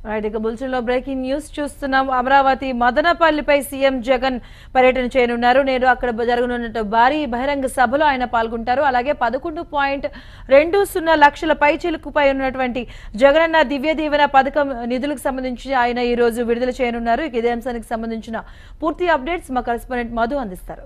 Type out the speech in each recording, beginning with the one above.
Right, ఇక బులెటిన్లో breaking news చూస్తున్నాం. అమరావతి మదనపల్లిపై సీఎం జగన్ పర్యటన చేయనున్నారు. నేడు అక్కడ జరగనున్న భారీ బహిరంగ సభలో ఆయన పాల్గొంటారు. అలాగే 11.20 లక్షల పైచిలుకుపై ఉన్నటువంటి జగనన్న దివ్య దీవెన పథకం నిధులకు సంబంధించి ఆయన ఈ రోజు విడుదల చేయనున్నారు. ఇక ఇదే అంశానికి సంబంధించిన పూర్తి అప్డేట్స్ మా కరెస్పాండెంట్ మధు అందిస్తారు.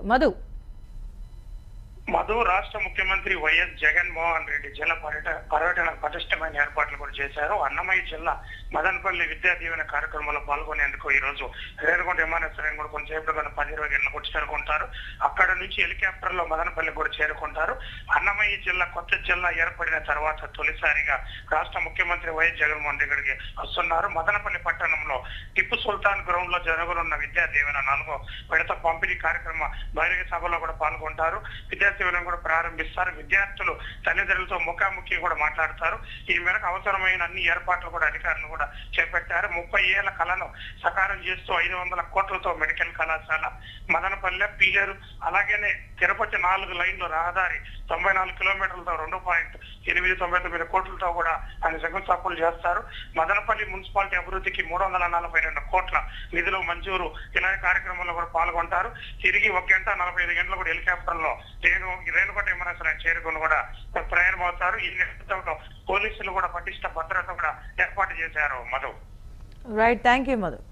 మధు రాష్ట్ర ముఖ్యమంత్రి వైఎస్ జగన్మోహన్ రెడ్డి జిల్లా పర్యటన పటిష్టమైన ఏర్పాట్లు కూడా చేశారు. అన్నమయ్య జిల్లా మదనపల్లి విద్యా దీవెన కార్యక్రమంలో పాల్గొనేందుకు ఈ రోజు రేణుగుంట విమానాశ్రయం కూడా కొంచెంసేపు 10-20 గంటలకు వచ్చి చేరుకుంటారు. అక్కడ నుంచి హెలికాప్టర్ లో మదనపల్లి కూడా చేరుకుంటారు. అన్నమయ్య జిల్లా కొత్త జిల్లా ఏర్పడిన తర్వాత తొలిసారిగా రాష్ట్ర ముఖ్యమంత్రి వైఎస్ జగన్మోహన్ రెడ్డికి వస్తున్నారు. మదనపల్లి పట్టణంలో టిప్పు సుల్తాన్ గ్రౌండ్ లో జరగనున్న విద్యా దీవెన 4వ విడత పంపిణీ కార్యక్రమ బహిరంగ సభలో కూడా పాల్గొంటారు. విద్యా దీవెన కూడా ప్రారంభిస్తారు. విద్యార్థులు తల్లిదండ్రులతో ముఖాముఖి కూడా మాట్లాడతారు. ఈ మేరకు అవసరమైన అన్ని ఏర్పాట్లు కూడా అధికారులు కూడా చేపట్టారు. 30 ఏళ్ల కళను సకారం చేస్తూ 500 కోట్లతో మెడికల్ కళాశాల, మదనపల్లె, పీలేరు, అలాగేనే తిరుపతి 4 లైన్లు రహదారి 94 కిలోమీటర్లతో 2.899 కోట్లతో కూడా ఆయన శంకుస్థాపనలు చేస్తారు. మదనపల్లి మున్సిపాలిటీ అభివృద్ధికి 342 కోట్ల నిధులు మంజూరు. ఇలాంటి కార్యక్రమంలో కూడా పాల్గొంటారు. తిరిగి 1:45 గంటలు కూడా హెలికాప్టర్ లో రేణుగుంట విమానాశ్రయం చేరుకుని కూడా ప్రయాణం అవుతారు. ఈ నేపథ్యంలో పోలీసులు కూడా పటిష్ట భద్రత కూడా ఏర్పాటు చేశారు. Madhu. Right, thank you Madhu.